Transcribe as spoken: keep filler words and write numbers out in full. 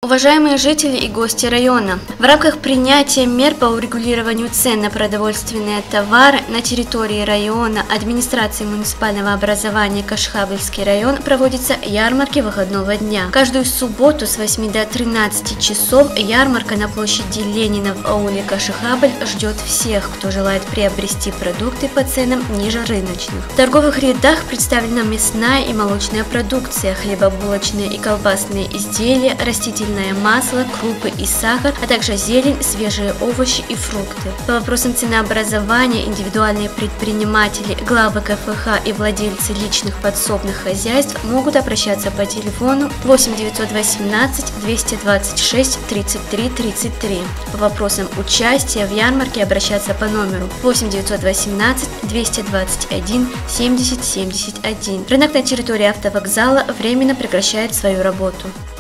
Уважаемые жители и гости района, в рамках принятия мер по урегулированию цен на продовольственные товары на территории района администрации муниципального образования Кашхабльский район проводятся ярмарки выходного дня. Каждую субботу с восьми до тринадцати часов ярмарка на площади Ленина в ауле Кашхабль ждет всех, кто желает приобрести продукты по ценам ниже рыночных. В торговых рядах представлена мясная и молочная продукция, хлебобулочные и колбасные изделия, растительные масло, крупы и сахар, а также зелень, свежие овощи и фрукты. По вопросам ценообразования индивидуальные предприниматели, главы ка эф ха и владельцы личных подсобных хозяйств могут обращаться по телефону восемь девятьсот восемнадцать двести двадцать шесть тридцать три тридцать три. По вопросам участия в ярмарке обращаться по номеру восемь девятьсот восемнадцать двести двадцать один семьдесят семьдесят один. Рынок на территории автовокзала временно прекращает свою работу.